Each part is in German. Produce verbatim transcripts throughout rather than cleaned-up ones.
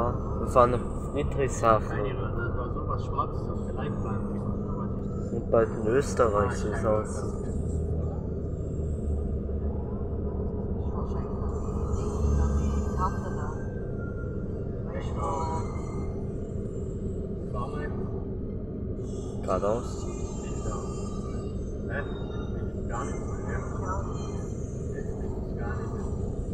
Ja, wir fahren nach Friedrichshafen. Nein, das war sowas Schwarzes auf der Leitplanke. Und bald in Österreich, so es aussieht. Geradeaus. Nein, gar nicht mehr. Jetzt ist es gar nicht mehr.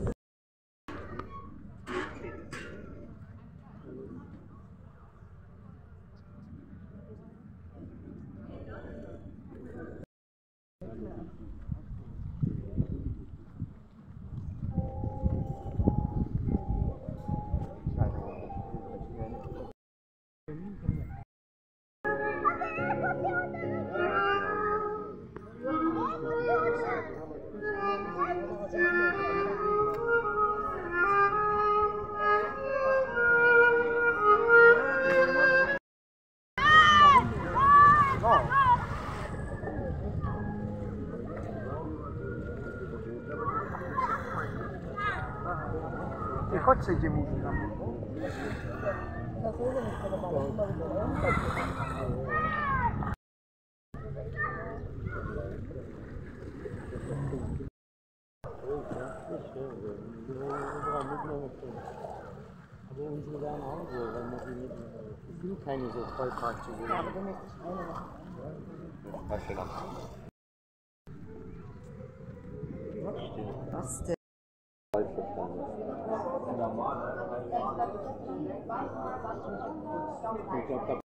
I chodź idziemy już tam. Aber unsere werden auch so, wenn man die nicht. Es sind keine so Vollparkzüge. Ja, aber du möchtest eine machen. Was denn? Falsch verstanden. Ich glaube,